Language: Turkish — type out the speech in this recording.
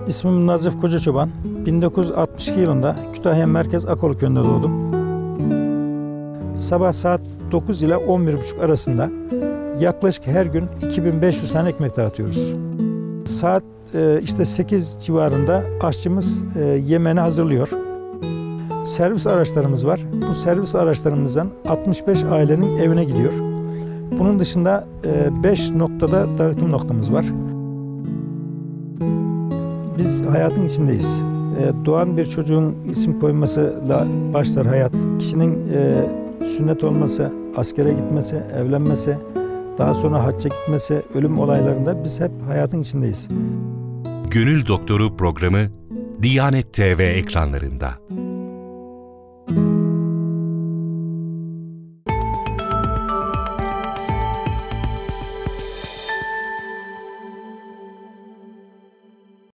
İsmim Nazif Kocaçoban. 1962 yılında Kütahya Merkez Akolu Köyü'nde doğdum. Sabah saat 9 ile 11.30 arasında yaklaşık her gün 2500 tane ekmek dağıtıyoruz. Saat işte 8 civarında aşçımız yemeğini hazırlıyor. Servis araçlarımız var. Bu servis araçlarımızdan 65 ailenin evine gidiyor. Bunun dışında 5 noktada dağıtım noktamız var. Biz hayatın içindeyiz. Doğan bir çocuğun isim koymasıyla başlar hayat. Kişinin sünnet olması, askere gitmesi, evlenmesi, daha sonra hacca gitmesi, ölüm olaylarında biz hep hayatın içindeyiz. Gönül Doktoru programı Diyanet TV ekranlarında.